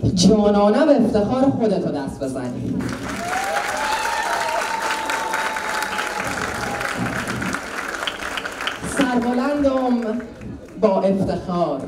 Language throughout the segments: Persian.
جانانه به افتخار خودتو دست بزنی. سربلندم با افتخار،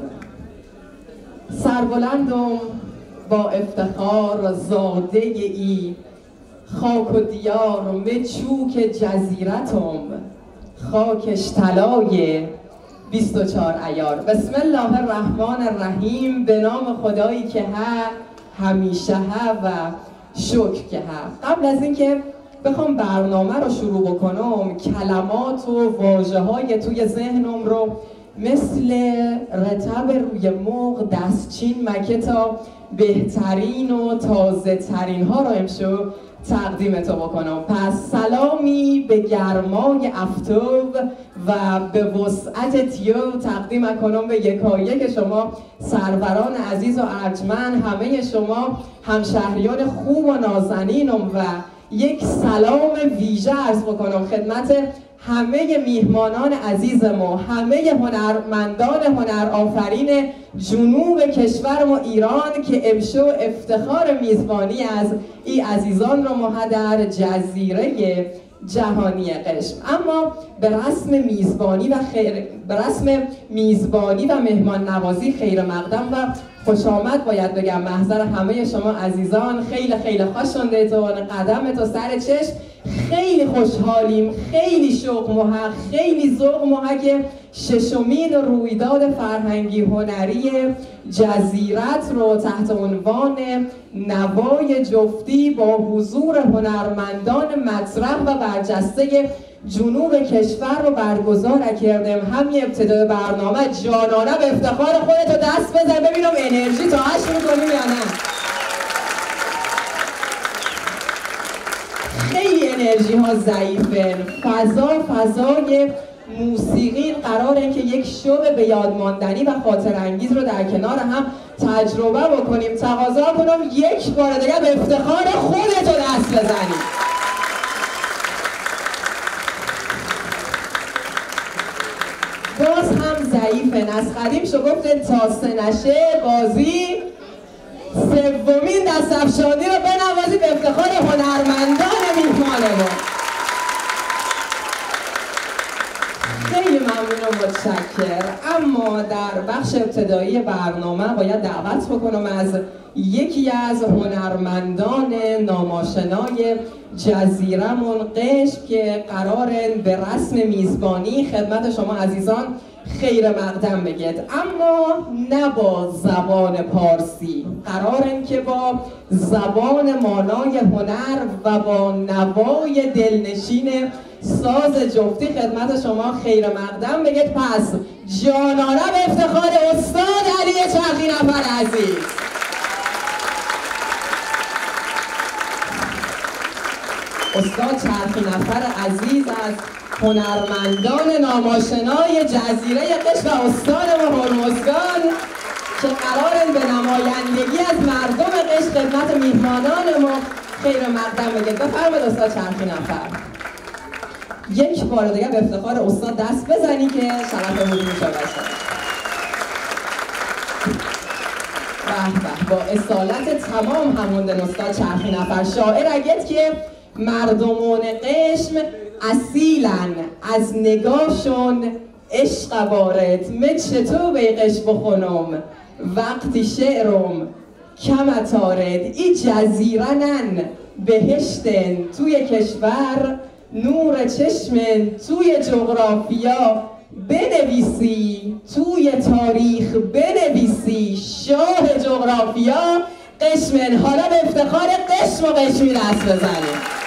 سربلندم با افتخار، زاده ای خاک و دیار مچوک جزیرتم، خاکش طلای 24 عیار. بسم الله الرحمن الرحیم. به نام خدایی که همیشه و شکر که قبل از اینکه بخوام برنامه رو شروع بکنم، کلمات و واژه های توی ذهنم رو مثل رطب روی مرغ دستچین مکه تا بهترین و تازه ترین ها رو امشب تقدیم تو بکنم. پس سلامی به گرمای افتوب و به وسعت تیو تقدیم کنم به یکایک شما سروران عزیز و ارجمند، همه شما همشهریان خوب و نازنینم و یک سلام ویژه عرض بکنم خدمت همه میهمانان عزیز ما، همه هنرمندان هنر آفرین جنوب کشور ما ایران که امشب افتخار میزبانی از این عزیزان رو ما در جزیره جهانی قشم. اما به رسم میزبانی و مهمان نوازی خیر مقدم و خوش آمد باید بگم محضر همه شما عزیزان. خیلی خیلی خوش اومدید، قدمت و سر چشم. خیلی خوشحالیم، خیلی شوق محق، خیلی ذوق محق ششمین رویداد فرهنگی هنری جزیرت رو تحت عنوان نوای جفتی با حضور هنرمندان مطرح و برجسته جنوب کشور رو برگزار کردیم. همین ابتدای برنامه جانانه به افتخار خودتو دست بزن ببینم انرژی تا هشت میکنیم یا نه. خیلی انرژی ها ضعیفه. فضای موسیقی قراره که یک شب به یاد ماندنی و خاطر انگیز رو در کنار هم تجربه بکنیم. تقاضا کنم یک بار دیگه به افتخار خودتو دست بزنی. باز هم ضعیفه. از قدیم شو گفته تا سنشه بازی سومین دست افشانی رو بنوازید به افتخار هنرمندان میهمان ما. خیلی ممنون و متشکر. اما در بخش ابتدایی برنامه باید دعوت بکنم از یکی از هنرمندان ناماشنای جزیرمون قشم که قراره به رسم میزبانی خدمت شما عزیزان خیر مقدم بگید، اما نه با زبان پارسی. قرارن که با زبان مانای هنر و با نوای دلنشین ساز جفتی خدمت شما خیر مقدم بگید. پس جانانه به افتخار استاد علی چرخی نفر عزیز. استاد چرخی نفر عزیز از هنرمندان ناماشنای جزیره قشم و استان ما هرمزگان که قرارن به نمایندگی از مردم قشم خدمت میهمانان ما خیر مقدم بگید. بفرمایید استاد چرخی نفر. یک بار دیگه به افتخار استاد دست بزنی که شرف حضور شما باشه. به با اصالت تمام هموندن استاد چرخی نفر شاعر اگت که مردمان قشم اصیلن از نگاهشون عشق بارد چطور به قشم بخونم وقتی شعرم کم تارد ای جزیرنن بهشتن توی کشور نور چشمن توی جغرافیا بنویسی توی تاریخ بنویسی شاه جغرافیا قشمن. حالا به افتخار قشم و قشمی دست بزنید.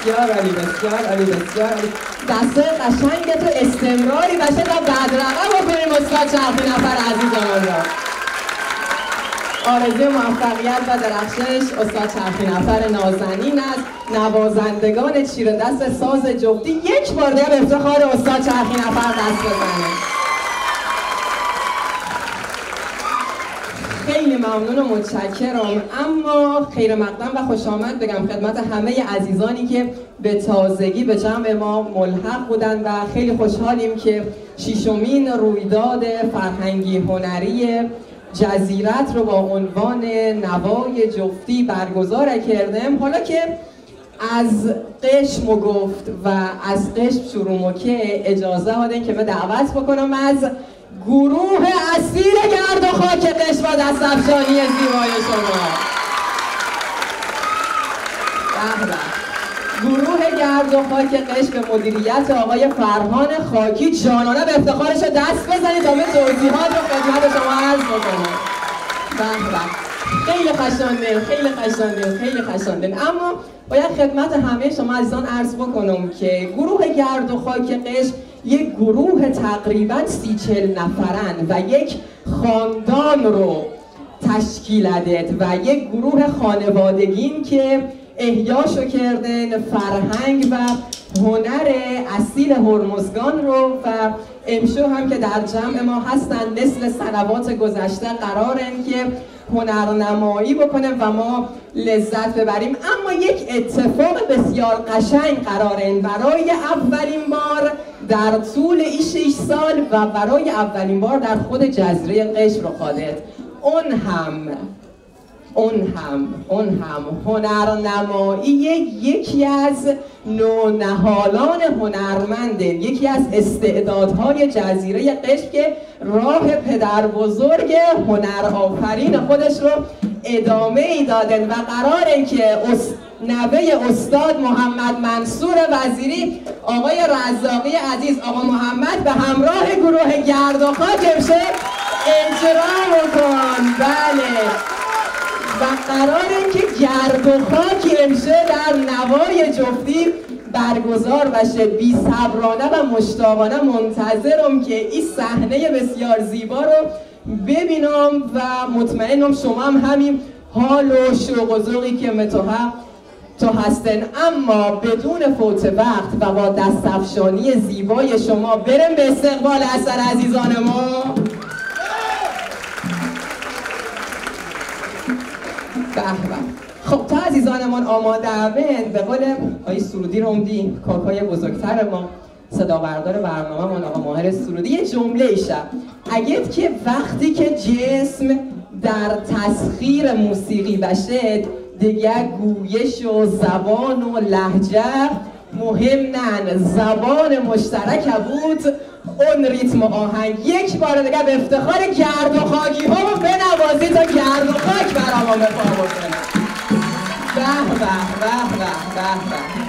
بسیار عالی، بسیار عالی، بسیار عالی. دسته قشنگ تو استمراری باشه تا بدرقه بکنیم استاد چرخی نفر عزیزمون را. آرزوی موفقیت و درخشش استاد چرخی نفر نازنین است. نوازندگان چیره دست ساز جفتی یک بار دیگه به افتخار استاد چرخی نفر دست بزنه. خیلی ممنون و متشکرم. اما خیر مقدم و خوش آمد بگم خدمت همه عزیزانی که به تازگی به جمع ما ملحق بودن و خیلی خوشحالیم که ششمین رویداد فرهنگی هنری جزیرت رو با عنوان نوای جفتی برگزار کردیم. حالا که از قشم گفت و از قشم شروع که اجازه هادین که من دعوت بکنم از گروه اصیل گرد و خاک قشم و دستفشانی زیبای شما. گروه گرد و خاک قشم به مدیریت آقای فرهان خاکی جانانه به افتخارش دست بزنید تا من توضیحات رو خدمت شما عرض بکنم. خیلی خشندین، خیلی خشندین، خیلی خشندین. اما باید خدمت همه شما عزیزان عرض بکنم که گروه گرد و خاک قشم یک گروه تقریباً 30-40 نفرن و یک خاندان رو تشکیل داد و یک گروه خانوادگین که احیاشو کردن فرهنگ و هنر اصیل هرمزگان رو و امشو هم که در جمع ما هستن مثل سنوات گذشته قرارن که هنرنمایی بکنه و ما لذت ببریم. اما یک اتفاق بسیار قشنگ قرارن برای اولین بار در طول این 6 سال و برای اولین بار در خود جزیره قشم رخ داد. اون هم هنرنمایی یکی از نونهالان هنرمنده، یکی از استعدادهای جزیره قشم که راه پدر بزرگ هنر آفرین خودش رو ادامه ای دادن و قراره که نوه استاد محمد منصور وزیری آقای رزاقی عزیز آقا محمد به همراه گروه گرد و خاک امشه اجرا بکن. بله و قراره که گرد و خاک امشه در نوای جفتی برگزار بشه. بی صبرانه و مشتاقانه منتظرم که این صحنه بسیار زیبا رو ببینم و مطمئنم شما هم همین حال و شوق و ذوقی که تو هستن. اما بدون فوت وقت و با دستفشانی زیبای شما بریم به استقبال اثر عزیزان ما. خب تا عزیزانمان آماده هستند به قول آقای سرودی رمدی کاکای بزرگتر ما صدا بردار برنامه من آقا ماهر سرودی یه جمله ایشه اگه که وقتی که جسم در تسخیر موسیقی بشه دیگه گویش و زبان و لهجه مهم نن، زبان مشترک بود اون ریتم و آهنگ. یک بار دیگه به افتخار گرد و خاکی ها رو بنوازی تا گرد و خاک برامون به پا بکنه. به به به به به.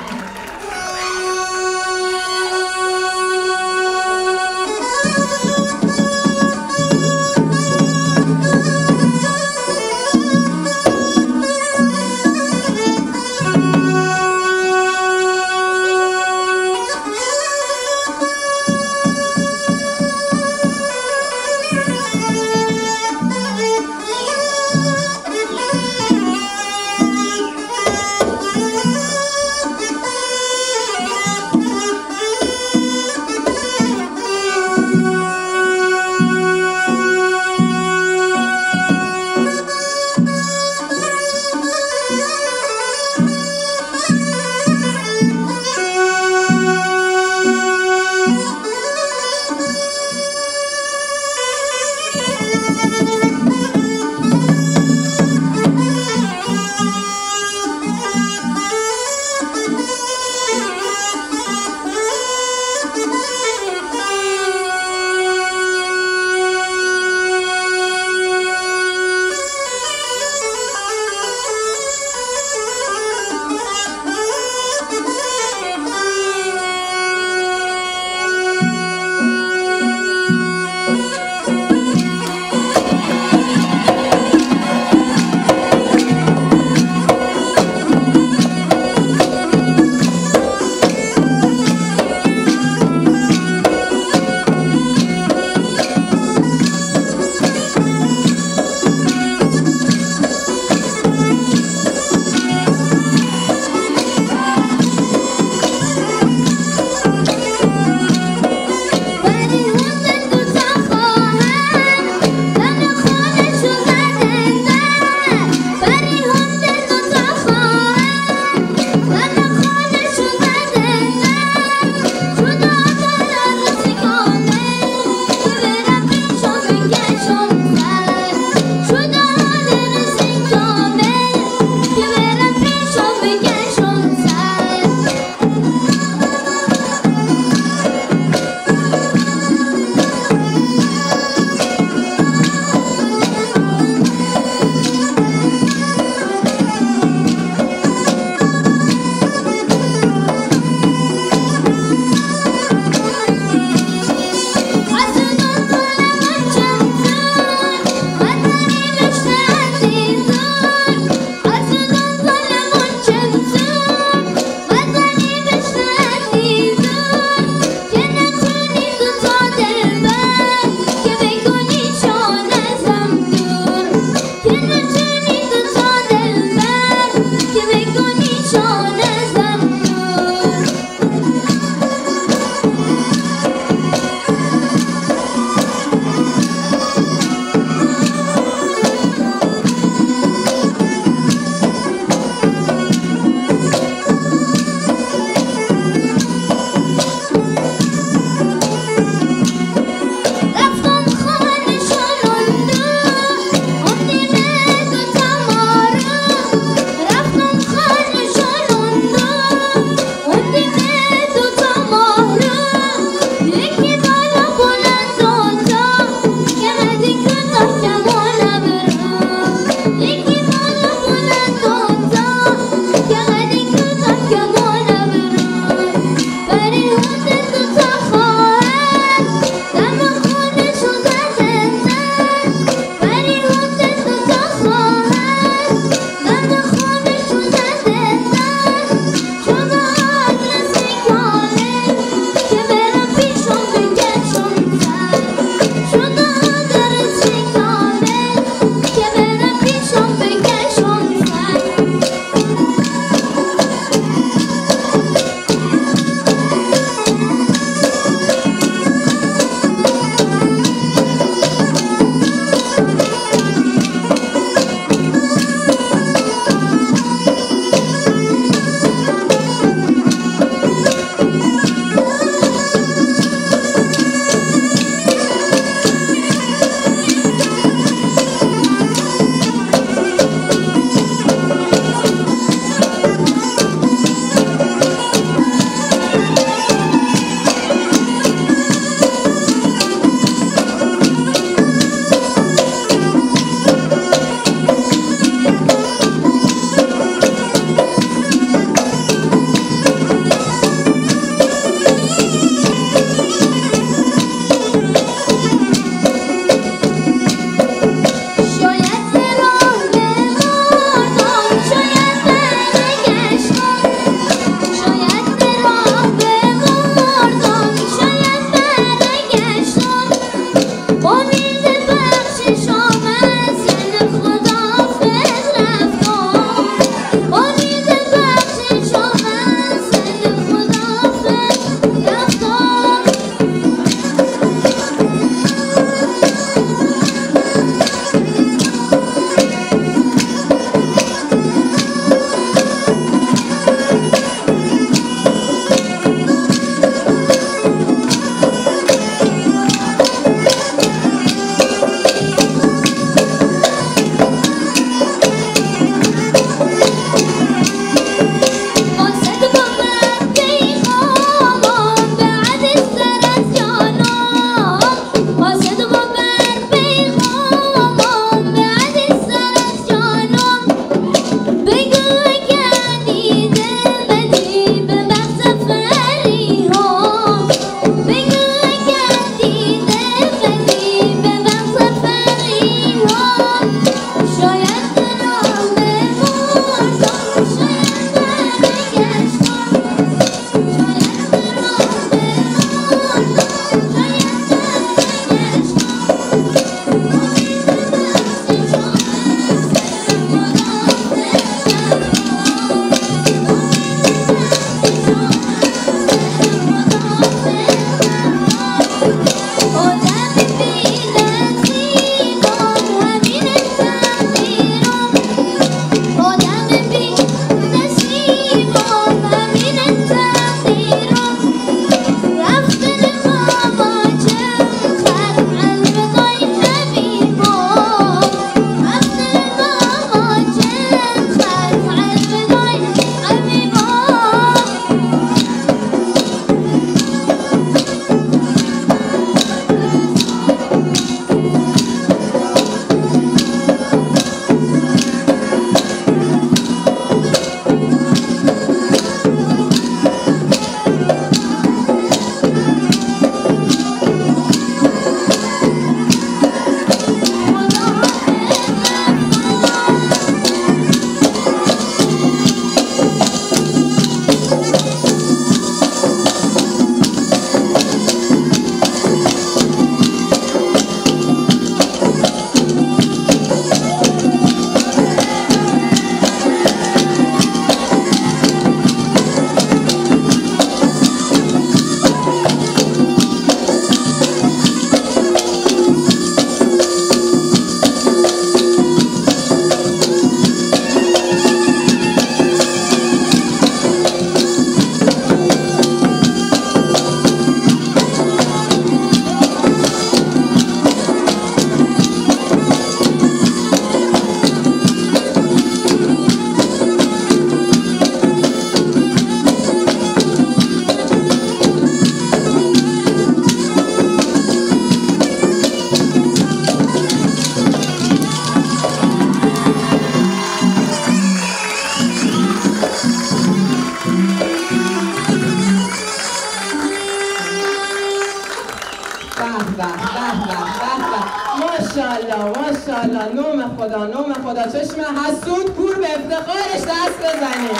به به به به، ماشاءالله ماشاءالله، نام خدا نام خدا، چشم حسود کور به افتخارش دست بزنید.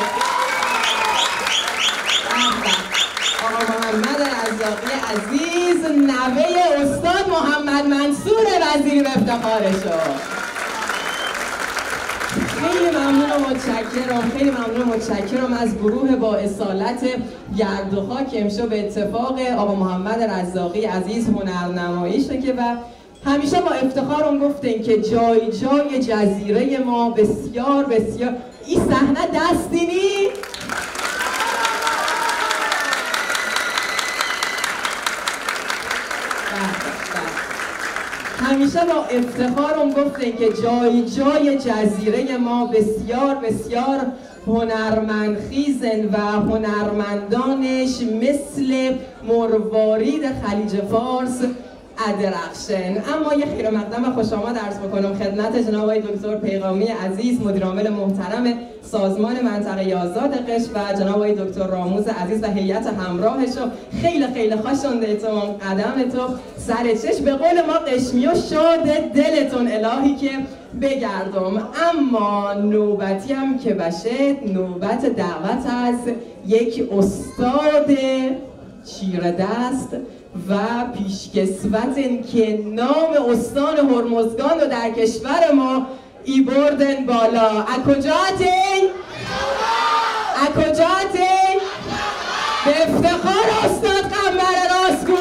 آقا محمد رزاقی عزیز نوه استاد محمد منصور وزیری به افتخارشو. خیلی ممنون و متشکرم، خیلی ممنون و متشکرم از گروه با اصالت گرد و خاک که امشب به اتفاق آقا محمد رزاقی عزیز هنرنماییشه که و همیشه با افتخارم گفتیم که جای جای جزیره ما بسیار بسیار. این صحنه دستینی همیشه با افتخارم گفتیم که جای جای جزیره ما بسیار بسیار هنرمندخیزن و هنرمندانش مثل مروارید خلیج فارس ادرخشن. اما یه خیر مقدم خوش آمد عرض بکنم خدمت جناب آقای دکتر پیغامی عزیز، مدیر عامل محترم سازمان منطقه آزاد قشم و جناب آقای دکتر راموز عزیز و هیئت همراهش. خیلی خیلی خوشونده‌تون، قدمتون سر چشم، به قول ما قشمی و شاد دلتون الهی که بگردم. اما نوبتی هم که بشه نوبت دعوت از یک استاد چیره دست و پیشکسوتن که نام استان هرمزگان رو در کشور ما ای بردن بالا. از کجاتین؟ از کجاتین؟ به افتخار استاد قنبر راستگو.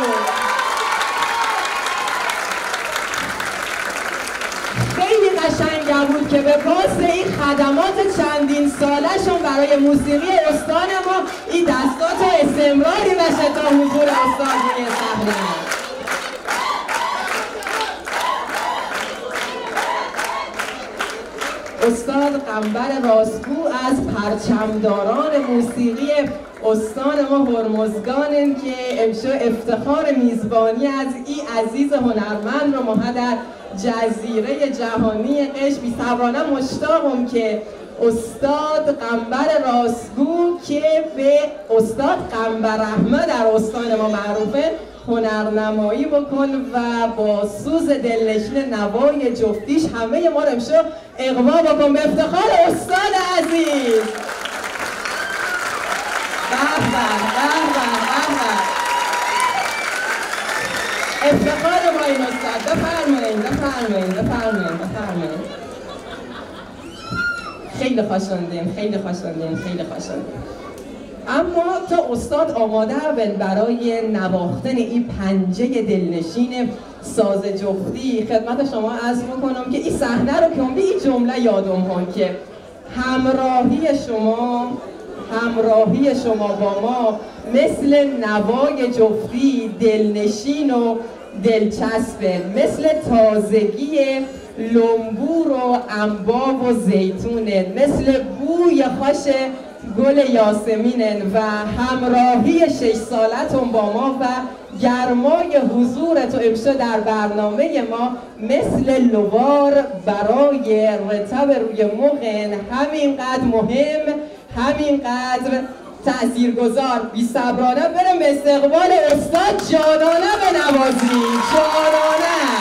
خیلی قشنگ بود که به پاس این خدمات چندین سالشون برای موسیقی استان ما این دستات استمراری بشه تا حضور استاد روی صحنه. استاد قنبر راستگو از پرچمداران موسیقی استان ما هرمزگانن که امشب افتخار میزبانی از این عزیز هنرمند رو ما در جزیره جهانی قشم بی‌صبرانه مشتاقم که استاد قنبر راستگو که به استاد قنبر احمد در استان ما معروفه هنرنمایی بکن و با سوز دلنشین نوای جفتیش همه ما رو امشب اقوا بکن به افتخار استاد عزیز. افتخار ما این استاد. بفرمایید. خیلی خوشوندیم. اما تا استاد آماده برای نواختن این پنجه دلنشین ساز جفتی خدمت شما عرض میکنم که این صحنه رو که این جمله یادم کن که همراهی شما با ما مثل نوای جفتی دلنشین و دلچسبه، مثل تازگی لنبور و انبا و زیتونه، مثل بوی خوش گل یاسمینن و همراهی 6 سالتون با ما و گرمای حضورتون امشب در برنامه ما مثل لوار برای رطب روی مغن همینقدر مهم، همینقدر تأثیرگذار. بی‌صبرانه برم به استقبال استاد جانانه بنوازیم. جانانه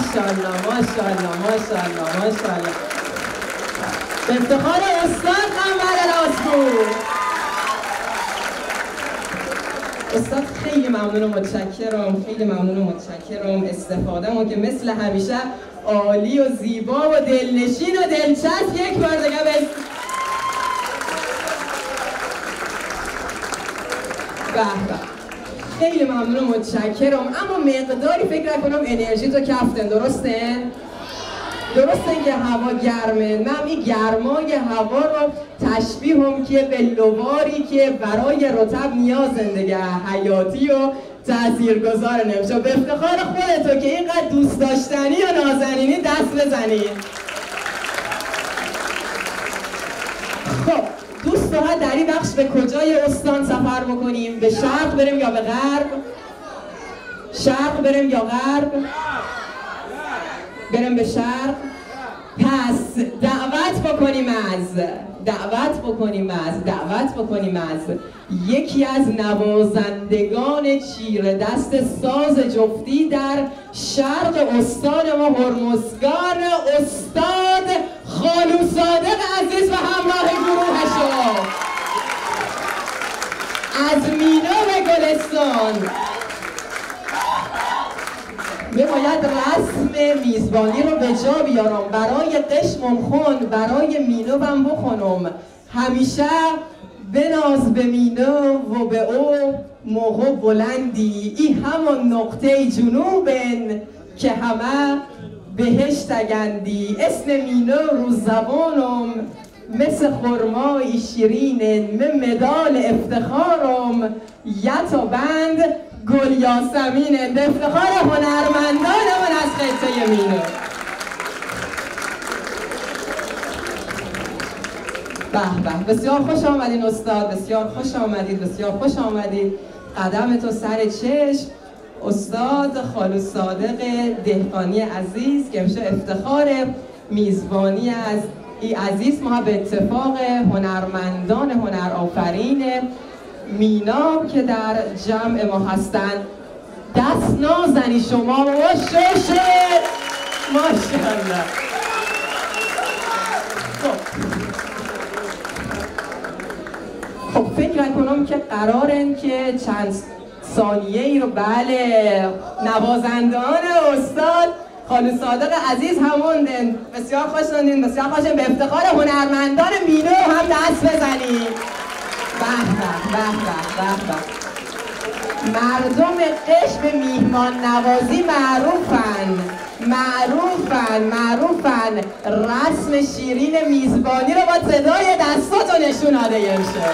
ماشاءالله ماشاءالله ماشاءالله ماشاءالله. به افتخار استاد قنبر راسپور. استاد خیلی ممنون و متشکرم، خیلی ممنون و متشکرم. استفاده‌مون که مثل همیشه عالی و زیبا و دلنشین و دلچسب. یک بار دیگه به خیلی ممنون و متشکرم. اما مقداری فکر کنم انرژی تو کفتن، درسته؟ درسته که هوا گرمه. من این گرمای هوا رو تشبیه هم که به لواری که برای رطب نیاز دیگه حیاتی و تاثیرگذار نمیشه. به افتخار خودتو که اینقدر دوست داشتنی و نازنینی دست بزنید. خب دوست دارد در این بخش به کجای استان سفر بکنیم؟ به شرق بریم یا به غرب؟ شرق بریم یا غرب؟ بریم به شرق. پس دعوت بکنیم از یکی از نوازندگان چیره دست ساز جفتی در شرق استان ما هرمزگان، استاد خالو صادق عزیز و همراه گروهشو از مینا و گلستان. باید رسم میزبانی رو به جا بیارم. برای قشمم خون، برای مینوم بخونم. همیشه بناز به مینو و به او موقع بلندی. ای همان نقطه جنوبن که همه بهش تگندی. اسم مینو رو زبانم مثل خرمای شیرینن. من مدال افتخارم یتا بند گل یاسمینه. به افتخار هنرمندانمون از خطه مینو. به بسیار خوش آمدین استاد، بسیار خوش آمدید، بسیار خوش آمدید. قدم تو سر چشم. استاد خالو صادق دهقانی عزیز که میشه افتخار میزبانی از ای عزیز ما به اتفاق هنرمندان هنرآفرین مینا که در جمع ما هستند. دست نازنی شما و ششه ماشاءالله. خب فکر کنم که قرارن که چند ثانیه ای رو بله نوازندگان استاد خالو صادق عزیز هموندن. بسیار خوشوندین، بسیار خوشوندین. به افتخار هنرمندان مینو هم دست بزنید. مردم قشم میهمان نوازی معروفن. رسم شیرین میزبانی رو با صدای دستاتو نشون داده میشه.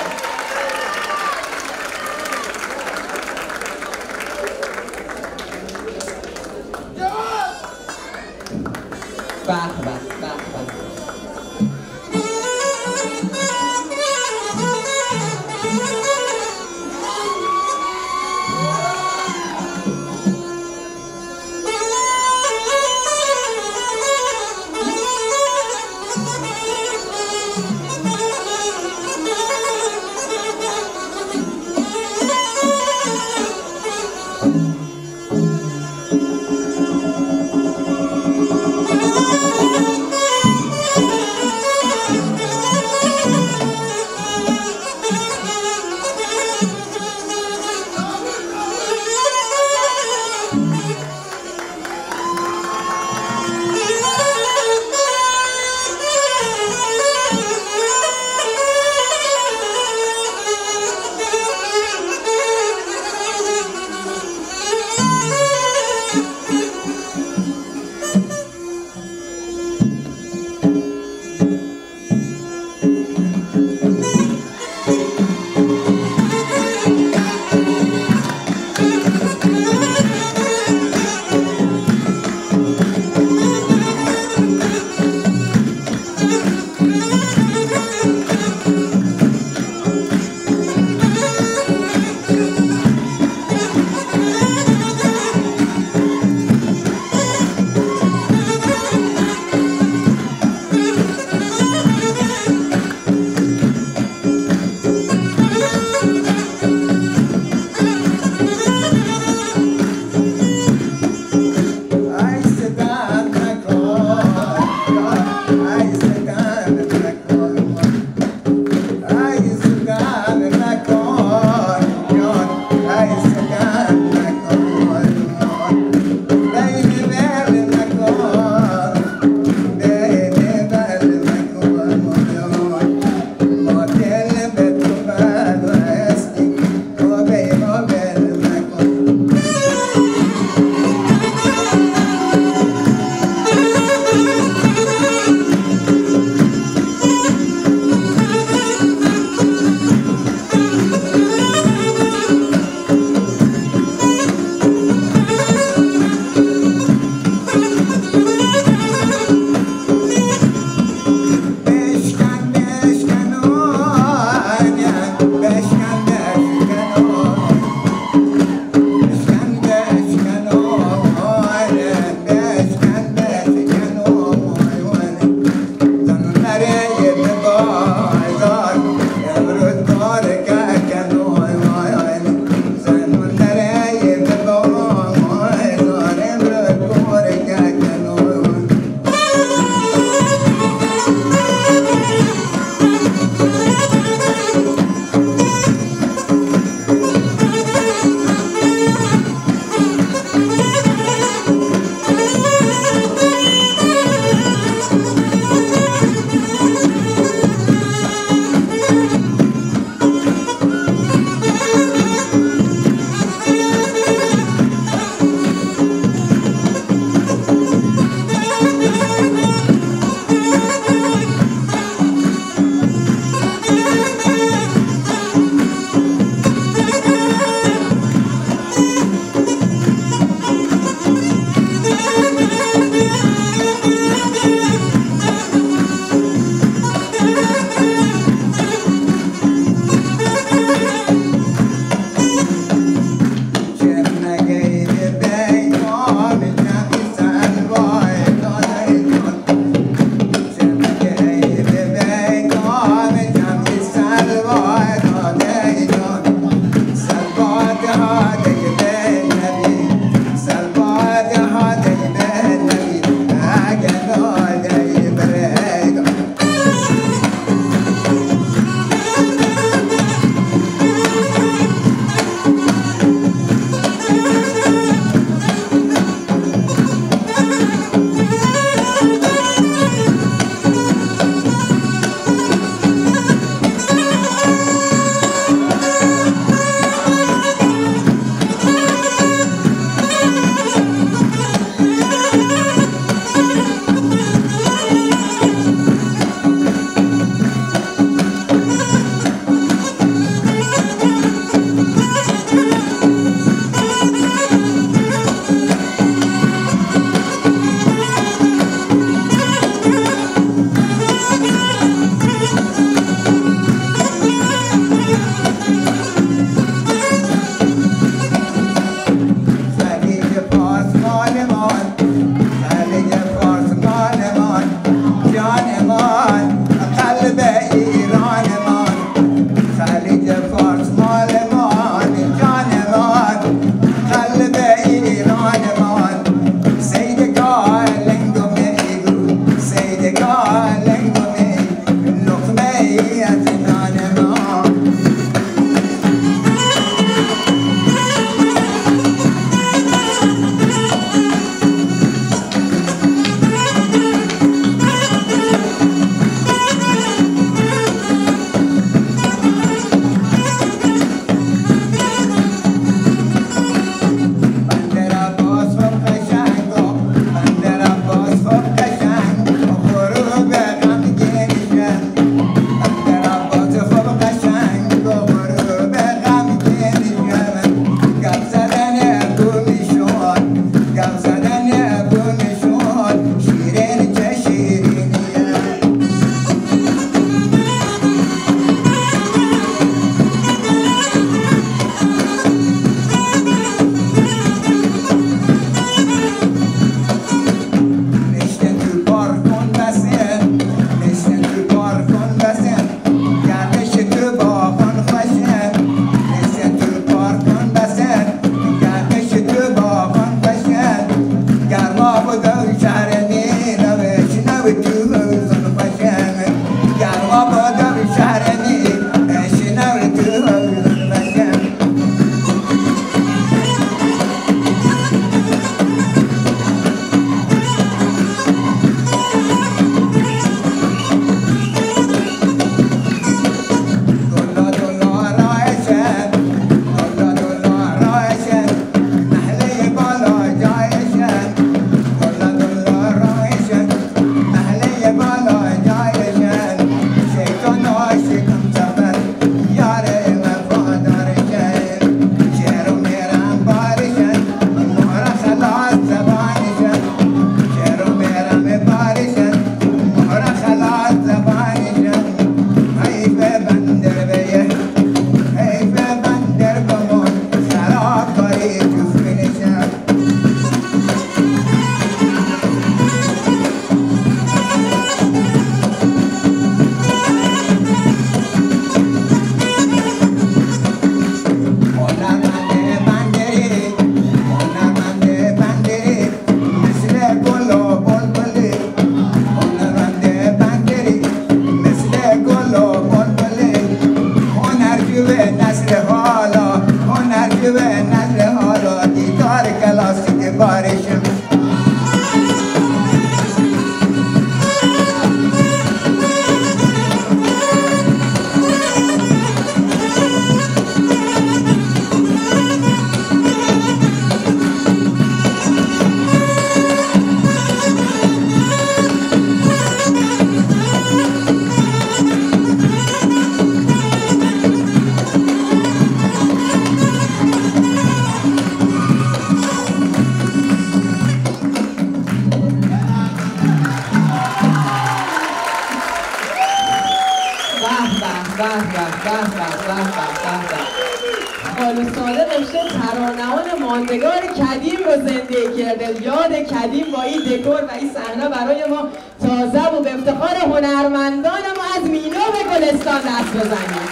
خالو صادق اشته ترانه‌های ماندگار کدیم رو زنده کرده. یاد کدیم با این دکور و این صحنه برای ما تازه و به افتخار هنرمندان ما از مینو به گلستان دست بزنیم.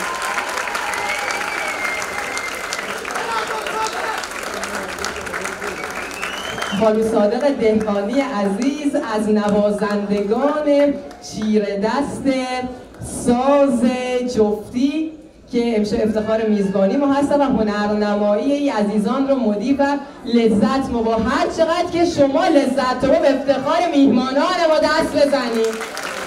خالو صادق دهقانی عزیز از نوازندگان چیره دست ساز جفتی که امشب افتخار میزبانی ما هستن و هنرنمایی ای عزیزان رو مدی و لذت ما با هر چقدر که شما لذت رو به افتخار میهمانان ما دست بزنید.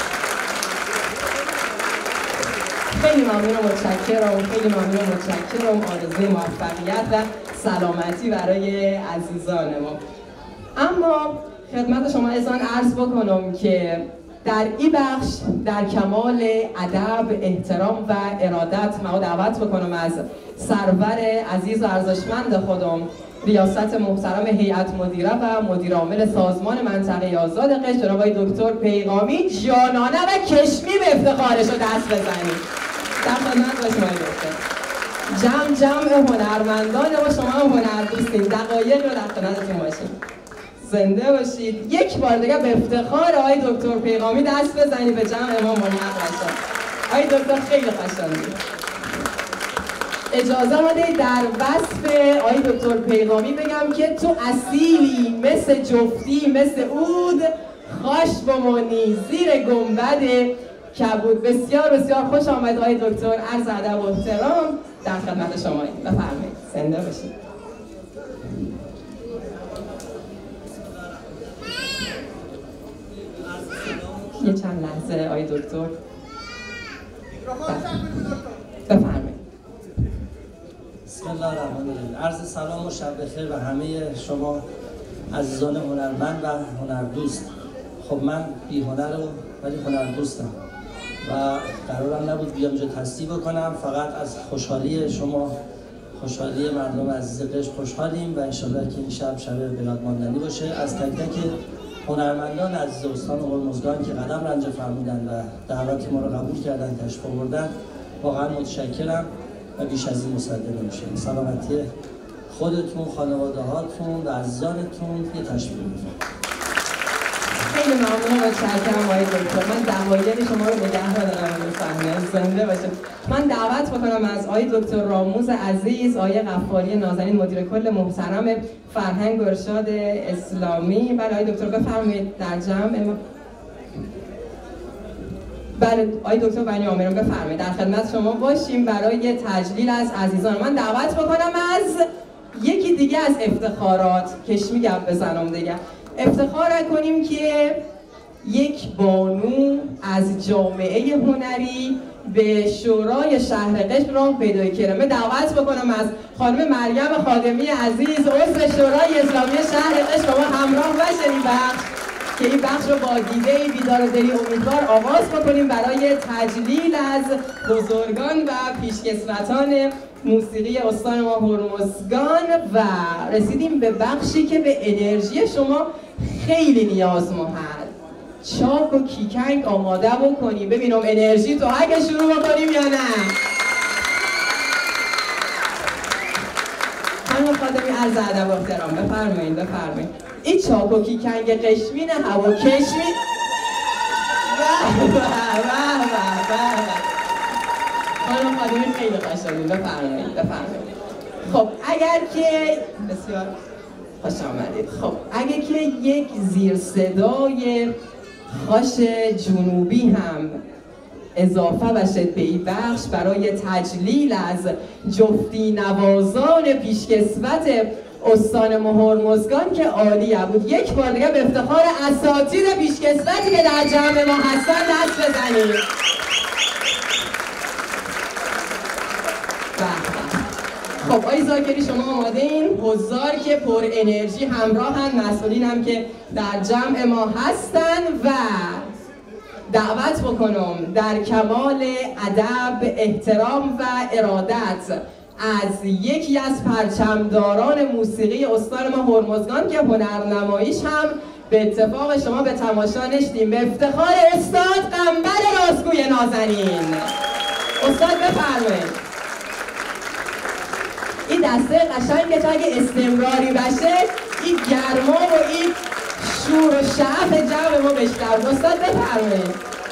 خیلی ممنون و متشکرم. آرزوی موفقیت و سلامتی برای عزیزان ما. اما خدمت شما اذن عرض بکنم که در این بخش در کمال ادب، احترام و ارادت ما دعوت بکنم از سرور عزیز و ارزشمند خودم، ریاست محترم هیئت مدیره و مدیر عامل سازمان منطقه آزاد قشم جناب آقای دکتر پیغامی، جانانه و کشمی به افتخارش رو دست بزنید. در خدمت باشیم آقای دکتر. جمع هنرمندان و شما هم هنردوستین، دقایق رو در خدمتتون باشیم. زنده باشید. یک بار دیگه به افتخار آقای دکتر پیغامی دست بزنید به جمع ما ملحق باشید. آقای دکتر خیلی خوشحالم. اجازه بده در وصف آقای دکتر پیغامی بگم که تو اصیلی مثل جفتی مثل عود، خاش بمانی زیر گنبد کبود. بسیار خوش آمد آقای دکتر. عرض ادب و احترام در خدمت شما. بفرمایید. زنده باشید. یه چند لحظه آقای دکتر بفرمایید. بسم الله الرحمن الرحیم. عرض سلام و شب بخیر به همه شما عزیزان هنرمند و هنردوست. خب من بی هنرم ولی هنردوستم و قرارم نبود بیام اینجا تصدیق بکنم. فقط از خوشحالی شما، خوشحالی مردم عزیز قشم خوشحالیم و انشالله که این شب به یاد ماندنی باشه. از تک تک هنرمندان عزیز استان هرمزگان که قدم رنج فرمودن و دعوت ما رو قبول کردن، تشریف آوردن، واقعا متشکرم و بیش از این مصدق نمیشه. سلامتی خودتون، خانواده هاتون و عزیزانتون یه تشریف بفرمایید. خیلی ممنون و متشکرم آقای دکتر. من دقایق شما رو نگه دارم روی صحنه. زنده باشید. من دعوت بکنم از آقای دکتر راموز عزیز، آقای غفاری نازنین مدیر کل محترم فرهنگ و ارشاد اسلامی. بله آقای دکتر بفرمایید در جمع. بله آقای دکتر بنی عامران بفرمایید در خدمت شما باشیم برای تجلیل از عزیزان. من دعوت بکنم از یکی دیگه از افتخارات کشمی گپ بزنم دیگه. افتخار کنیم که یک بانو از جامعه هنری به شورای شهر قشم راه پیدا کرده. دعوت بکنم از خانم مریم خادمی عزیز، عضو شورای اسلامی شهر قشم با ما همراه باشین این بخش که این بخش رو با دیده بیدار و دلی امیدوار آغاز بکنیم برای تجلیل از بزرگان و پیشکسوتان موسیقی استان ما هرمزگان و رسیدیم به بخشی که به انرژی شما خیلی نیاز ما هست. چاک و کیکنگ آماده بکنیم ببینم انرژی تو اگه شروع بکنیم یا نه. خانم خادمی عرض ادب و احترام بفرمایید. این چاک و کیکنگ قشمین هوا کشمی. خانم خادمی خیلی قشنگی. بفرمایید. خب اگر که بسیار خوش آمدید. خب اگه که یک زیر صدای خاش جنوبی هم اضافه بشد به این بخش برای تجلیل از جفتی نوازان پیشکسوت استان ما هرمزگان که عالیه بود. یک بار دیگه به افتخار اساتید پیشکسوتی که در جمع ما هستن دست بزنید. خب آقای زاکری شما آماده این؟ حضار که پر انرژی همراهن، مسئولین هم که در جمع ما هستن و دعوت بکنم در کمال ادب، احترام و ارادت از یکی از پرچمداران موسیقی استان ما هرمزگان که هنرنماییش هم به اتفاق شما به تماشا نشدیم، به افتخار استاد قنبر راستگوی نازنین. استاد بفرمایید. این دسته قشنگه تا اگه استمراری بشه این گرما و این شور و شعف جمع ما بیشتر. استاد بفرمایید.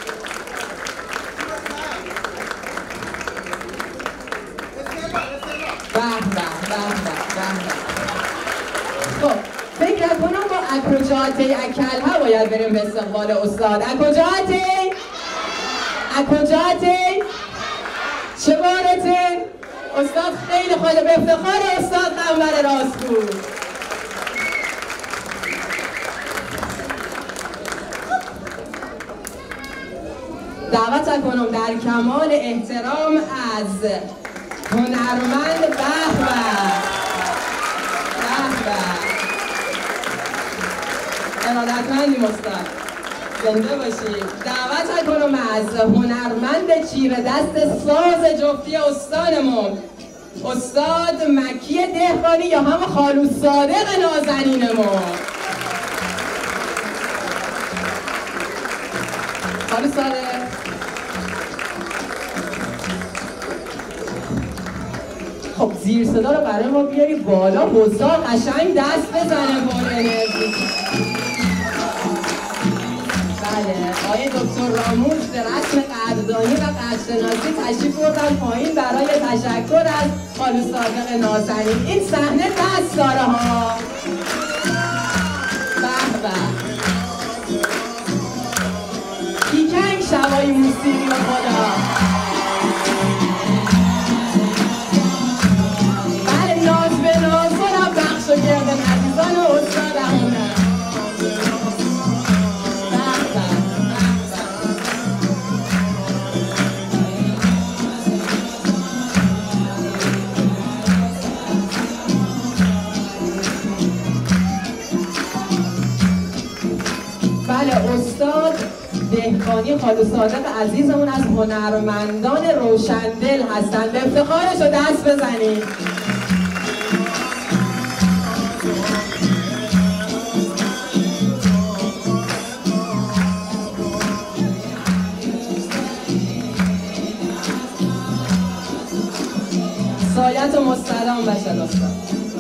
خب فکر کنم با اکوجاتی اکلها باید بریم به استقبال استاد. اکوجاتی چه بارته؟ استاد خیلی خوشحال به افتخار استاد قنبر راستگو. دعوت کنم در کمال احترام از هنرمند ارادتمندی استاد زنده باشید. دعوت کنم از هنرمند چیره دست ساز جفتی استانمون استاد مکی دهقانی یا هم خالو صادق نازنینمون. خالو صادق خب زیر صدا رو برای ما بیاری بالا، حضار قشنگ دست بزنه با انرژی. بله آقای دکتر راموش به رسم قدردانی و قدرشناسی تشریف بردن پایین برای تشکر از خالو صادق نازنین. این صحنه دست داره ها. به به بیکنگ شبای موسیقی و خدا. بله ناز به نازورم بخش و گرد عزیزان و استاد همونه. بله استاد دهقانی خالو صادق عزیزمون از هنرمندان روشندل هستند. به افتخارش رو دست بزنید. سایت و مستدام بشه استاد.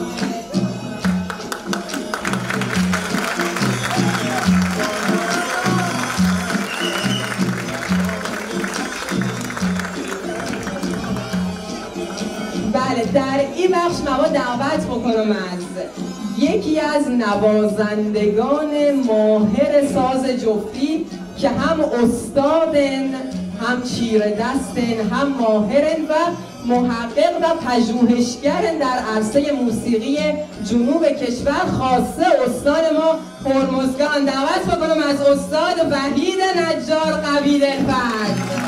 بله در این بخش ما دعوت بکنم از یکی از نوازندگان ماهر ساز جفتی که هم استادن هم چیره دستن هم ماهرن و محقق و پژوهشگرن در عرصه موسیقی جنوب کشور، خاصه استاد ما هرمزگان. دعوت بکنم از استاد وحید نجار قوی دلفرد.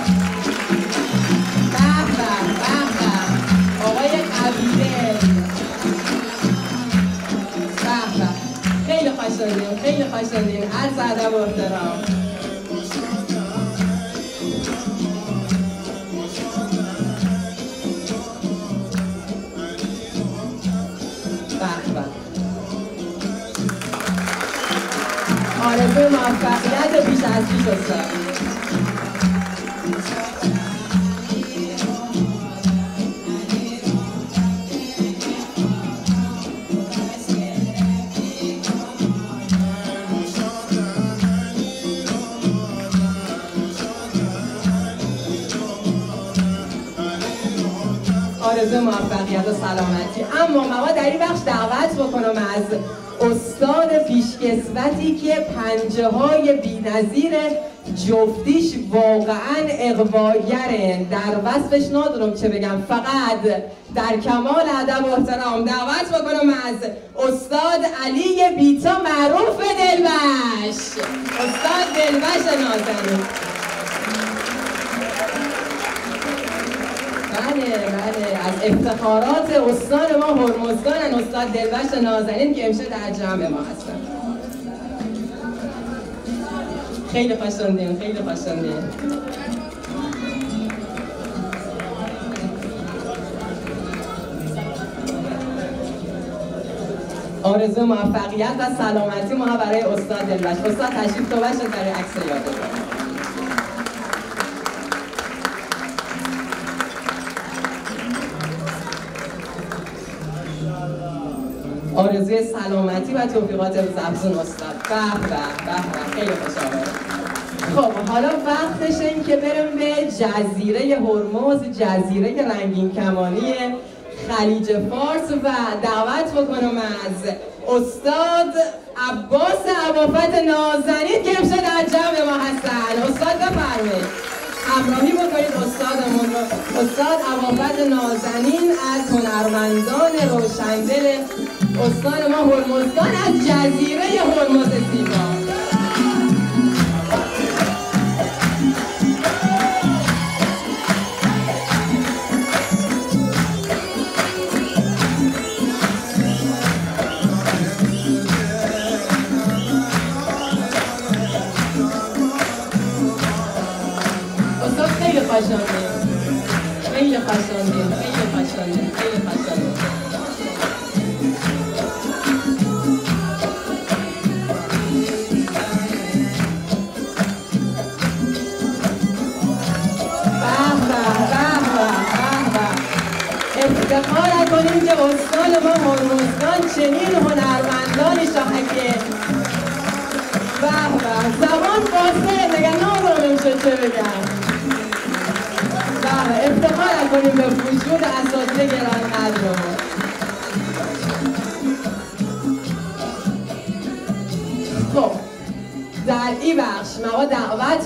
آقای قبیله خیلی خوش شدیم عرض ادب و احترام. آرزوی موفقیت بیش از پیش استاد. آرزوی موفقیت و سلامتی. اما ما در این بخش دعوت بکنم از استاد پیشکسوتی که پنجه های بی‌نظیر جفتیش واقعا اغواگرن. در وصفش ندارم چه بگم، فقط در کمال ادب و احترام دعوت بکنم از استاد علی بیتا معروف به دلبش. استاد دلبش نازنین. بله از افتخارات استان ما هرمزگانن استاد دلبش نازنین که امشب در جمع ما هستن. خیلی خوش شدیم. آرزو موفقیت و سلامتی ما برای استاد دلبش. استاد تشریف تو باشید برای عکس یادگاری. آرزوی سلامتی و توفیقات افزون استاد. به به به، خیلی خوش آمد. خب حالا وقتشه این که بریم به جزیره هرمز، جزیره رنگین کمانی خلیج فارس و دعوت بکنم از استاد عباس عوافت نازنین که امشب در جمع ما هستن. استاد بفرمایید همراهی بکنید استادمون رو. استاد عوافت نازنین از هنرمندان روشندل استان ما هرمزگان از جزیره هرمز زیبا. خیلی خوشحالیه، خیلی خوشحالیه، خیلی خوشحالیه، خیلی خوشحالیه. افتخار کنیم که استان ما هرمزگان چنین هنرمندانی شاخکه. به به، زبان فاصله نگه نامم شد چه بگم. افتخار کنیم به وجود اساتید گرانقدرمون. خب در این بخش ما دعوت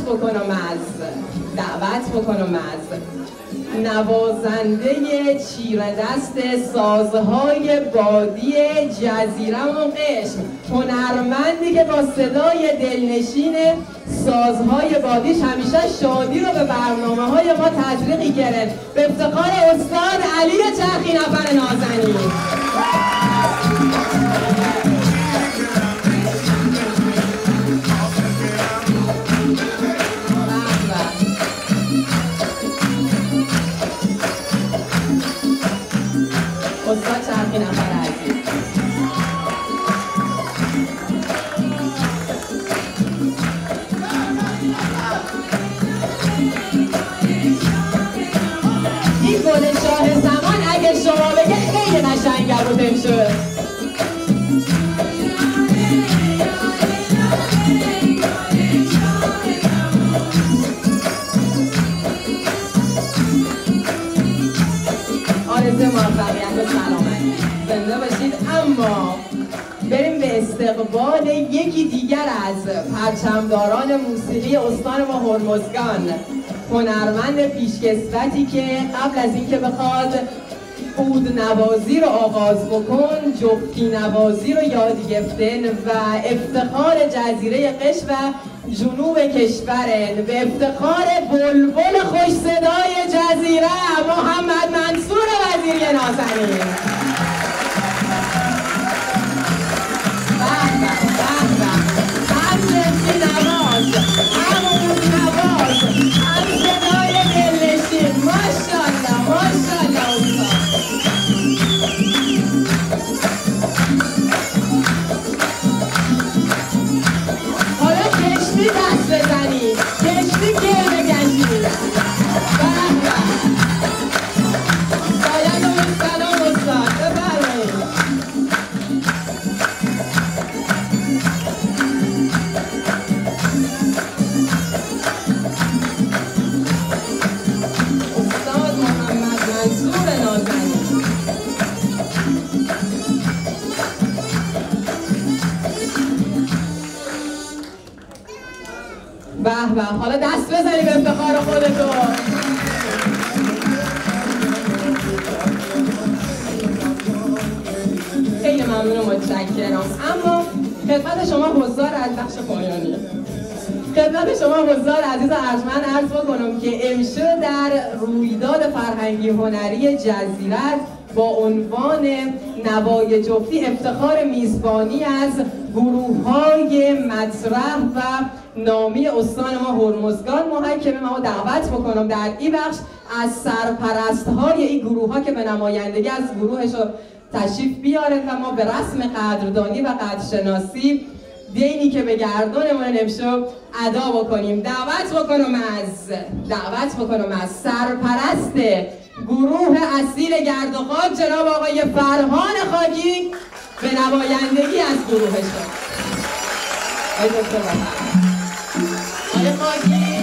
بکنم از نوازنده چیره دست سازهای بادی جزیره‌مون قشم، هنرمندی که با صدای دلنشین سازهای بادیش همیشه شادی رو به برنامه‌های ما تزریقی کرد. به افتخار استاد علی چرخی نفر نازنین. استاد چرخی نفر عزیز. این گل شاه زمان اگه شما بگه خیلی قشنگ بود امشب. آرزوی موفقیت و سلامتی، زنده باشید. اما بریم به استقبال یکی دیگر از پرچمداران موسیقی استان ما هرمزگان، هنرمند پیشکسوتی که قبل از اینکه بخواد عود نوازی رو آغاز بکن جفتی نوازی رو یاد گرفتن و افتخار جزیره قشم و جنوب کشورن. به افتخار بلبل خوش صدای جزیره محمد منصور وزیری نازنین. به حالا دست بزنی به افتخار خودتو. خیلی ممنون و متشکرم. اما خدمت شما حضار از بخش پایانی، خدمت شما حضار عزیز و ارجمند عرض بکنم که امشب در رویداد فرهنگی هنری جزیره با عنوان نوای جفتی افتخار میزبانی از گروه‌های مطرح و نامی استان ما هرمزگان محکمه ما دعوت بکنم در این بخش از سرپرست‌های این گروه‌ها که به نمایندگی از گروهشو تشریف بیارن و ما به رسم قدردانی و قدرشناسی دینی که به گردنمون امشب ادا بکنیم. دعوت بکنم از سرپرست گروه اصیل گرد و خاک جناب آقای فرهان خاکی به نمایندگی از گروهشون. آقای دکتر بفرمایید. آقای خاکی.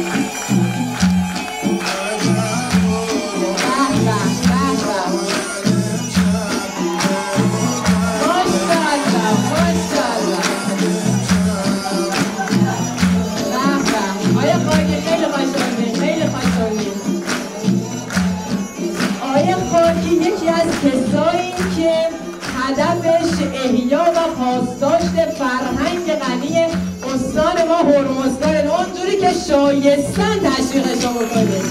یکی از کسایی که هدفش احیا و پاسداشت فرهنگ غنی استان ما هرمزگان، اونجوری که شایستن تشویقشو بکنید.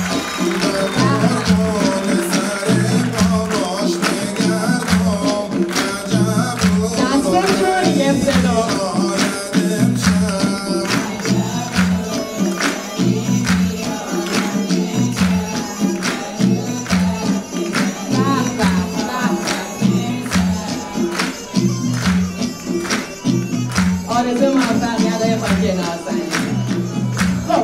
دستور چون ابتدا آرزو موفقیت های خاکی نازنین. خب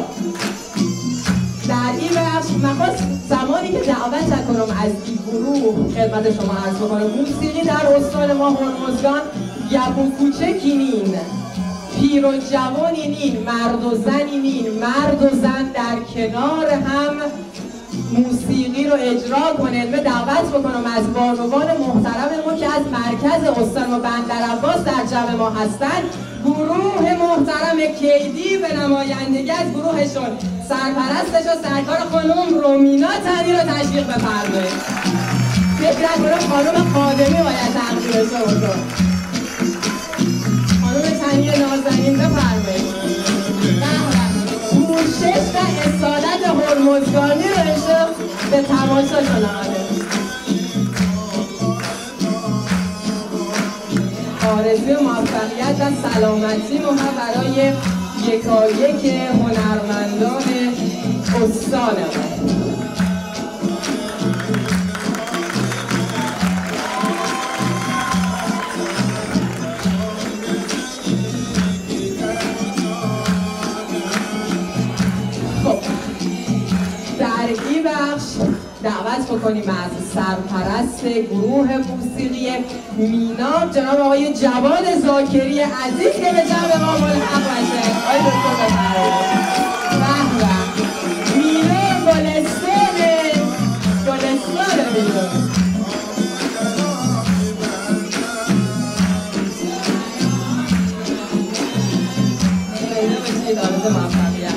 در این بخش من خواست زمانی که دعوت کنم از این گروه خدمت شما عرض بکنم، موسیقی در استان ما هرمزگان گپ و کوچکی نین، پیر و جوانی نین، مرد و زنی نین، مرد و زن در کنار هم موسیقی رو اجرا کنید. من دعوت بکنم از بانوان محترممون که از مرکز استان و بندرعباس در جمع ما هستن، گروه محترم کیدی به نمایندگی از گروهشون سرپرستش و سرکار خانم رومینا تنی رو تشویق بفرمایید. فکر نکنم خانم خادمی باید تقدیرش رو بکن. خانم تنی نازنین بفرمایید. پوشش و اصالت هرمزگانی رو اشاره به تماشا شنونده. آرزوی موفقیت و سلامتی ما برای یکایک هنرمندان استان ما. دعوت بکنیم از سرپرست گروه موسیقی مینا جناب آقای جواد زاکری عزیز که به جمع ما ملحق بشه. آقای دکتر بفرمایید. به مینا گلستان مینا. خیلی باشید. آرزو موفقیت.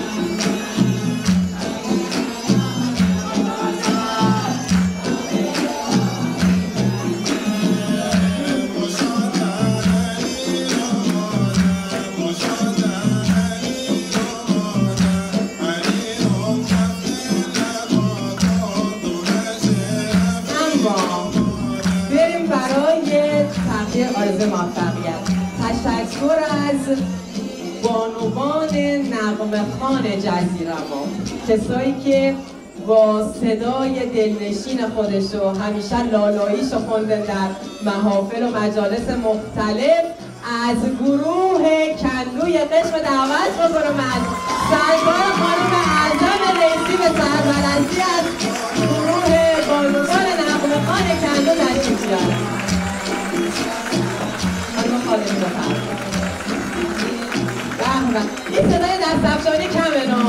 آرزو موفقیت. تشکر از بانوان نغمه خوان جزیره ما، کسایی که با صدای دلنشین خودشو همیشه لالاییشو خوندن در محافل و مجالس مختلف. از گروه کندوی قشم دعوت بکنم از سرکار خانم اعظم رئیسی به سرپرستی از گروه بانوان نغمه خوان کندو تشریف بیارن. این صدای دست افشانی کمه نا.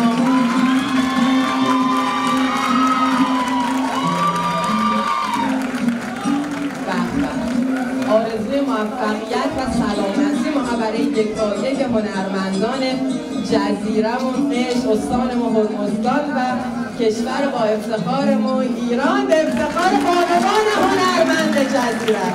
آرزوی موفقیت و سلامتی ما برای یکایک هنرمندان جزیره‌مون، قشم، استانمون هرمزگان و کشور با افتخارمون ایران به افتخار بانوان هنرمند جزیره.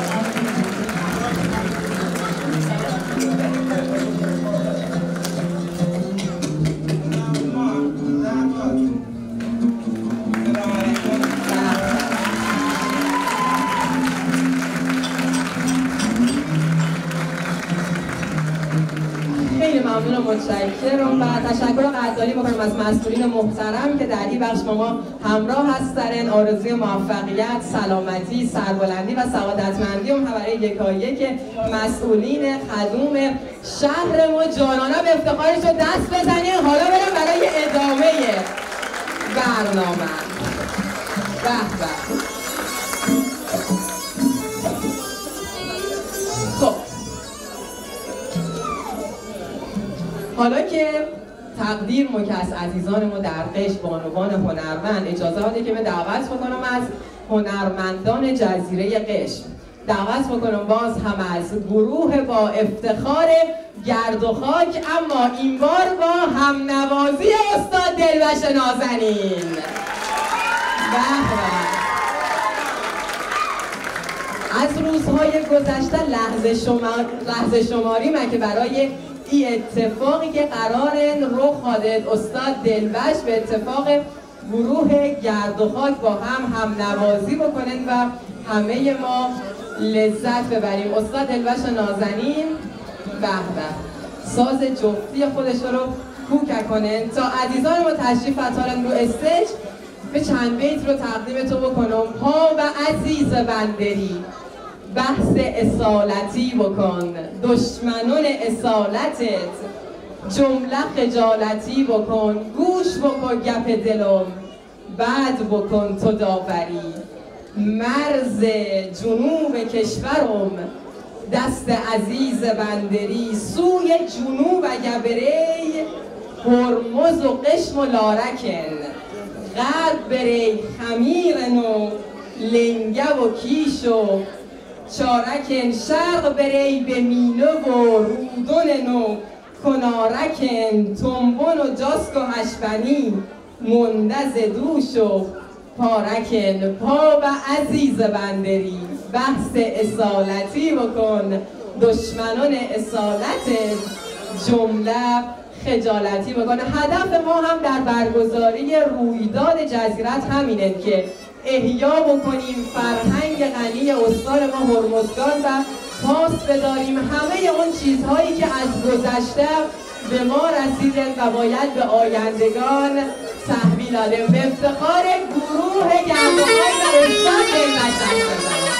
ممنونم، متشکرم و تشکر قدردانی می‌کنم از مسئولین محترم که در این بخش ما همراه هستن. آرزوی موفقیت، سلامتی، سربلندی و سعادتمندی برای یکایک مسئولین خدوم شهر ما. جانانه به افتخارش رو دست بزنید. حالا بریم برای ادامه برنامه. به به. حالا که تقدیر مکس عزیزان ما در قشم به عنوان هنرمند، اجازه بده که من دعوت بکنم از هنرمندان جزیره قشم، دعوت بکنم باز هم از گروه با افتخار گرد و خاک، اما این بار با هم نوازی استاد دلبش نازنین. از روزهای گذشته لحظه شماری من که برای این اتفاقی که قرار رخ داد استاد دلبش به اتفاق گروه گرد و خاک با هم نوازی بکنن و همه ما لذت ببریم. استاد دلبش نازنین به ساز جفتی خودش رو کوک کنن تا عزیزان ما تشریف فرارن رو استیج. به چند بیت رو تقدیم تو بکنم. پا و عزیز بندری بحث اصالتی بکن، دشمنان اصالتت جمله خجالتی بکن، گوش بکن گپ دلم بعد بکن تو داوری، مرز جنوب کشورم دست عزیز بندری، سوی جنوب اگه بری هرمز و قشم و لارکن، غرب بری خمیرن و لنگه و کیش و چارکن، شرق بری به مینه و رودن و کنارکن، تنبون و جاسک و هشبنی مندز دوش و پارکن، پا و عزیز بندری بحث اصالتی بکن، دشمنان اصالت جمله خجالتی بکن. هدف ما هم در برگزاری رویداد جزیرت همینه که احیا بکنیم فرهنگ غنی استان ما هرمزگان و پاس بداریم همه اون چیزهایی که از گذشته به ما رسیدن و باید به آیندگان تحویل دادیم. به افتخار گروه گردوهای و استاد دلبش بزنیم.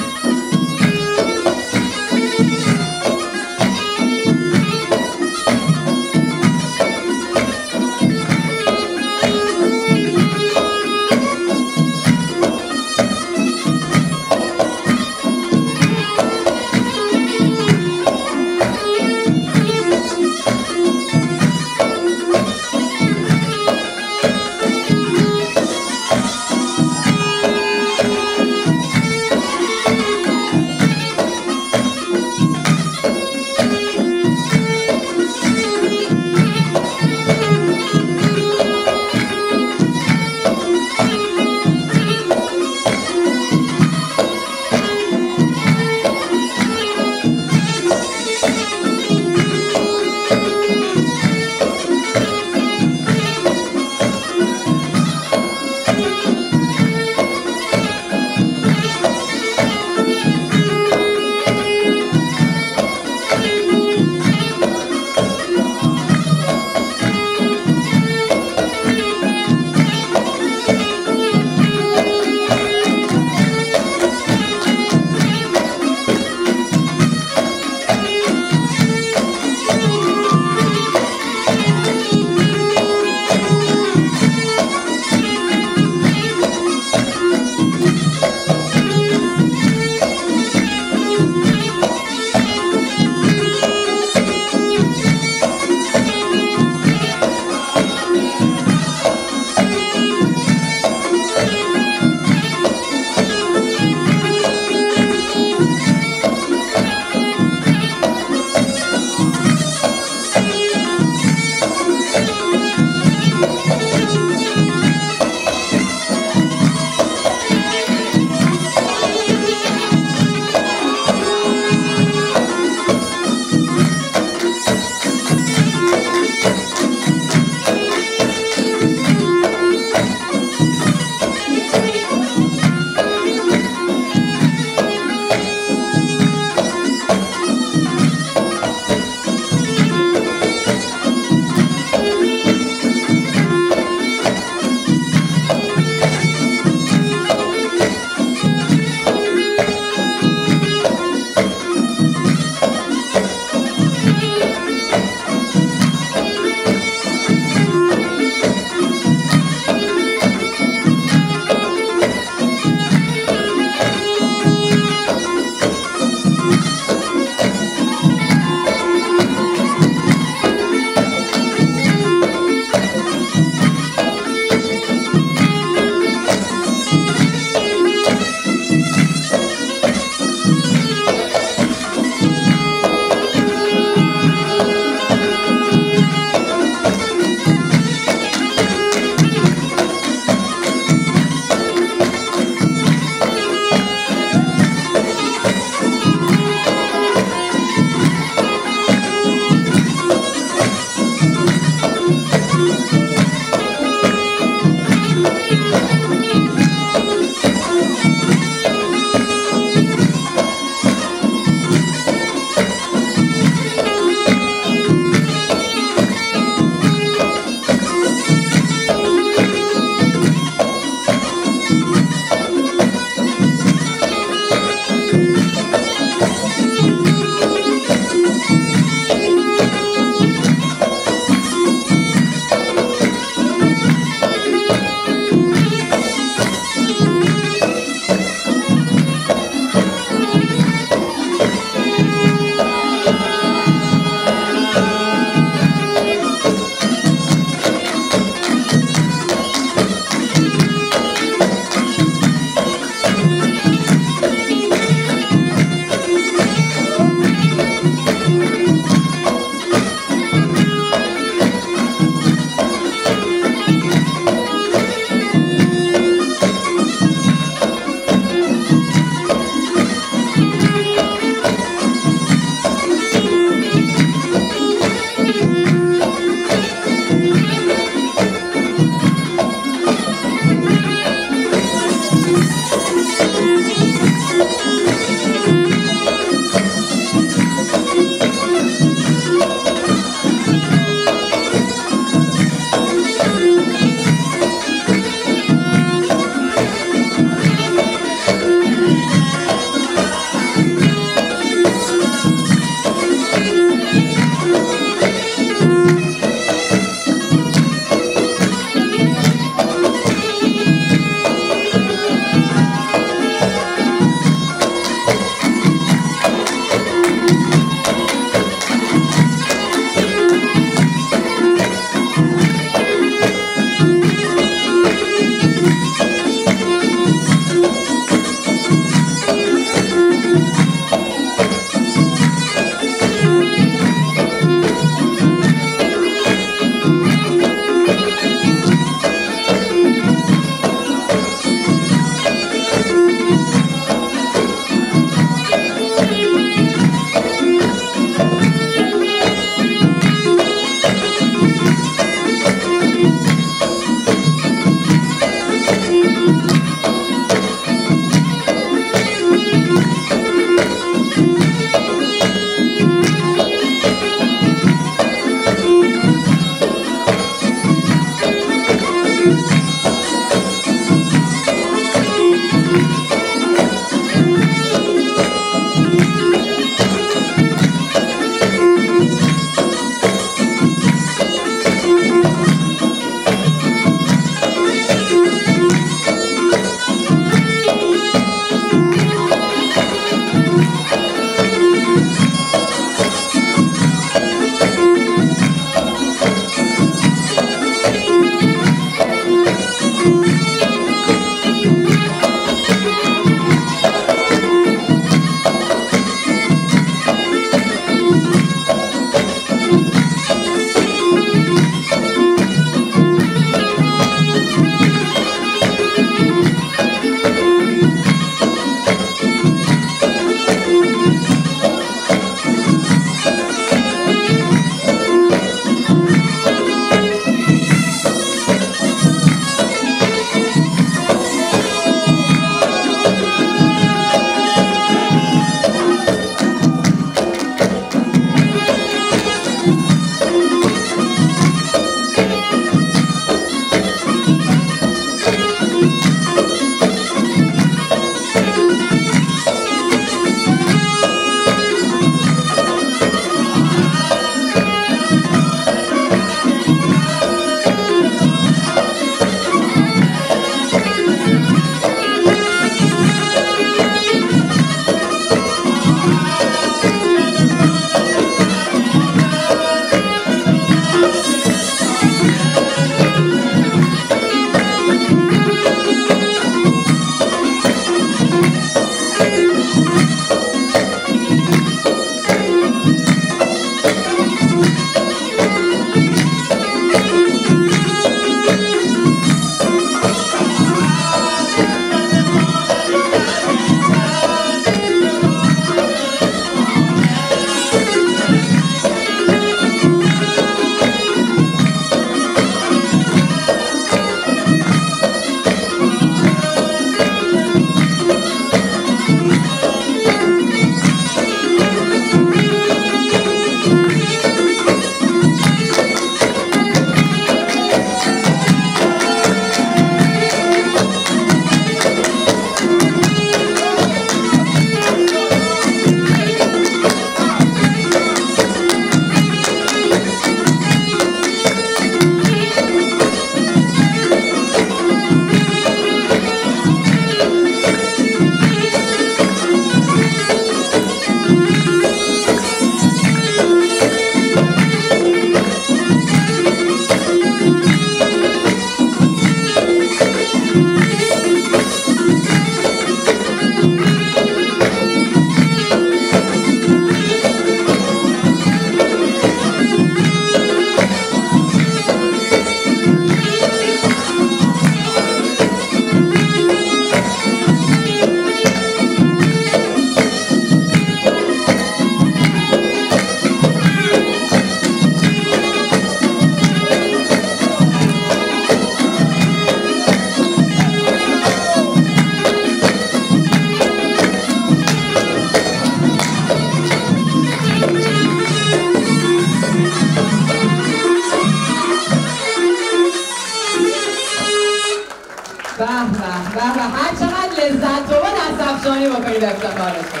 به به به به، هر چقدر لذت رو دست افشانی بکنید افتخارشون.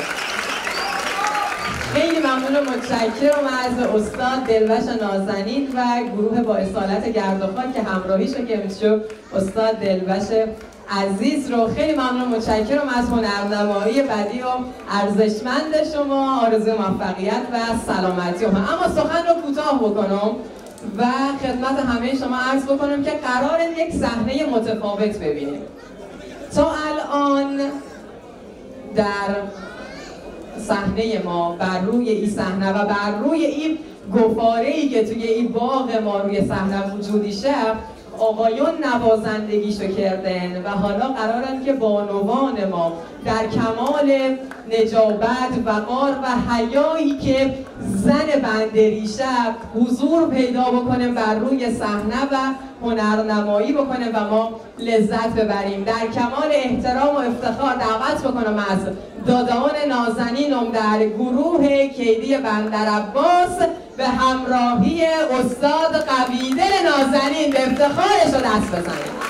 خیلی ممنون و متشکرم از استاد دلبش نازنین و گروه با اصالت گرد و خاک که همراهیشو که میشو استاد دلبش عزیز رو. خیلی ممنون و متشکرم از هنرنمایی بدی و ارزشمند شما. آرزوی موفقیت و سلامتی هم. اما سخن رو کوتاه بکنم و خدمت همه شما عرض بکنم که قرار یک صحنه متفاوت ببینیم. تا الان در صحنه ما بر روی این صحنه و بر روی این گفاره‌ای که توی این باغ ما روی صحنه وجودیشه آقایون نوازندگیشو کردن و حالا قرارن که بانوان ما در کمال نجابت، وقار و حیایی که زن بندریشه حضور پیدا بکنه بر روی صحنه و هنرنمایی بکنه و ما لذت ببریم. در کمال احترام و افتخار دعوت بکنم از دادان نازنینم در گروه کیدی بندرعباس به همراهی استاد قویدل نازنین به افتخارش رو دست بزنیم.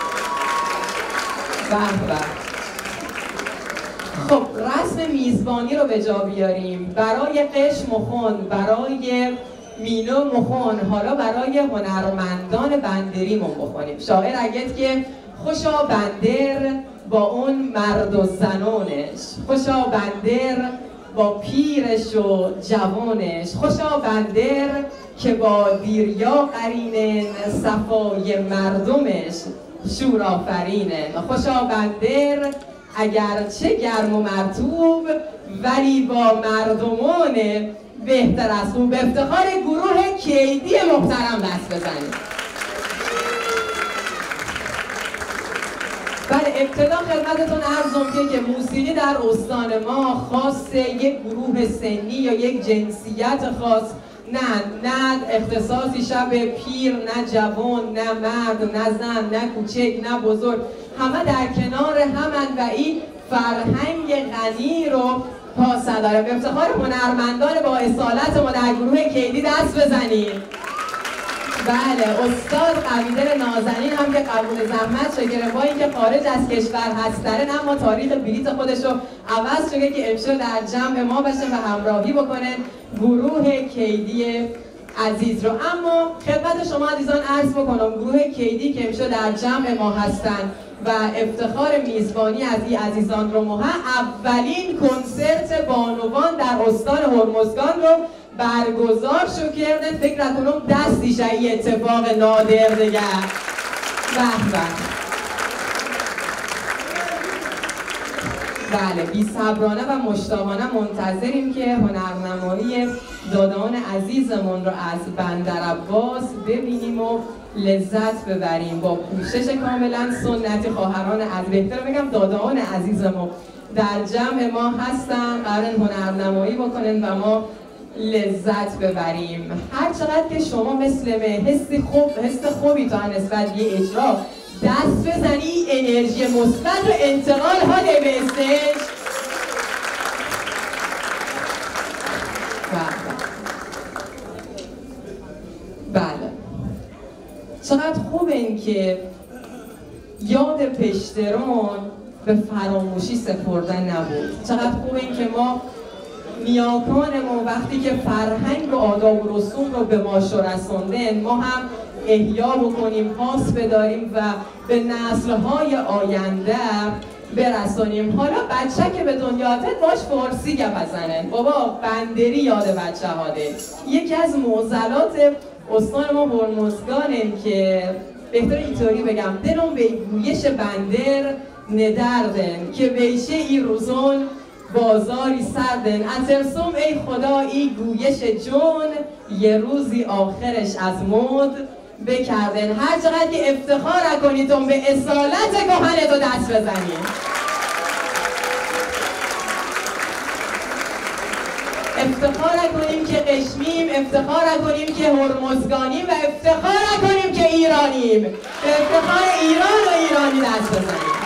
خب رسم میزبانی رو به جا بیاریم. برای قشم و خون، برای مینو مخون، حالا برای هنرمندان بندریمون بخونیم. شاعر اگه که خوشا بندر با اون مرد و زنانش، خوشا بندر با پیرش و جوانش، خوشا بندر که با دیریا قرینن صفای مردمش شور آفرینن، خوشا بندر اگرچه گرم و مرطوب ولی با مردمان بهتر از خوب. به افتخار گروه کیدی محترم دست بزنید. بله، ابتدا خدمتتون عرضم که موسیقی در استان ما خاص یک گروه سنی یا یک جنسیت خاص نه اختصاصی شب پیر، نه جوان، نه مرد، نه زن، نه کوچک، نه بزرگ، همه در کنار همن و این فرهنگ غنی رو پاس داره. به افتخار هنرمندان با اصالت ما در گروه کیدی دست بزنید. بله، استاد قویدل نازنین هم که قبول زحمت شکره با اینکه خارج از کشور هستن اما تاریخ بلیط خودش رو عوض شده که امشب در جمع ما بشه و همراهی بکنه گروه کیدی عزیز رو. اما خدمت شما عزیزان عرض بکنم گروه کیدی که امشب در جمع ما هستن و افتخار میزبانی از این عزیزان رو اولین کنسرت بانوان در استان هرمزگان رو برگزار شو کردن. فکر نکنم دستیش این اتفاق نادر دیگه. بله، بی‌صبرانه و مشتاقانه منتظریم که هنرنمایی دادان عزیزمون رو از بندرعباس ببینیم و لذت ببریم با پوشش کاملا سنتی. خواهران از بهتر بگم دادان عزیزمون در جمع ما هستن، قرار هنرنمایی بکنن و ما لذت ببریم. هر چقدر که شما مثل حس خوبی تا نسبت به اجرا دست بزنی، انرژی مثبت و انتقال حال به استیج. بله، چقدر خوب این که یاد پشترون به فراموشی سپردن نبود. چقدر خوب این که ما نیاکانمون وقتی که فرهنگ و آداب و رسوم رو به ما رسوندن ما هم احیا بکنیم، پاس بداریم و به نسل‌های آینده برسونیم. حالا بچه که به دنیا آمد باش فارسی گپ بزنن. بابا بندری یاد بچه هاده. یکی از معضلات استان ما هرمزگانه که بهتر اینطوری بگم دلم به گویش بندر ندردن که بیشه ای روزون بازاری سردن اترسوم ای خدا ای گویش جون یه روزی آخرش از مد بکردن. هر چقدر که افتخار کنیدم به اصالت کهنتو دست بزنید. افتخار کنیم که قشمیم، افتخار کنیم که هرمزگانیم و افتخار کنیم که ایرانیم. به افتخار ایران و ایرانی دست بزنیم.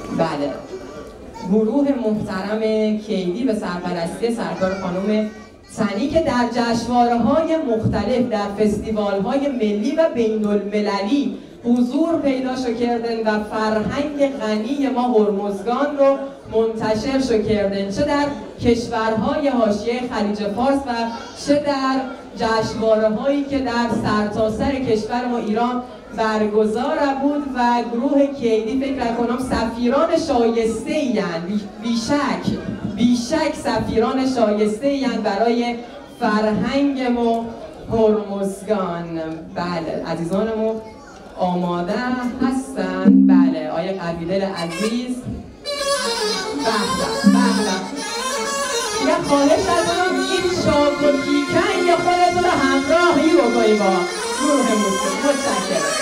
بله، گروه محترم کیدی به سرپرستی سرکار خانم زنی که در جشنواره‌های مختلف، در فستیوال‌های ملی و بین‌المللی حضور پیدا شو کردن و فرهنگ غنی ما هرمزگان رو منتشر شو کردن، چه در کشورهای حاشیه خلیج فارس و چه در جشنواره‌هایی که در سرتاسر کشور ما ایران برگزار بود و گروه کیدی فکر کنم سفیران شایسته این، بیشک سفیران شایسته این برای فرهنگ ما هرمزگان. بله عزیزانمون آماده هستن؟ بله آیه قبیله عزیز. یه خواهش ازم این شاک و کیکن یا خودتون رو همراهی بکنی با گروه موسیقی. متشکرم.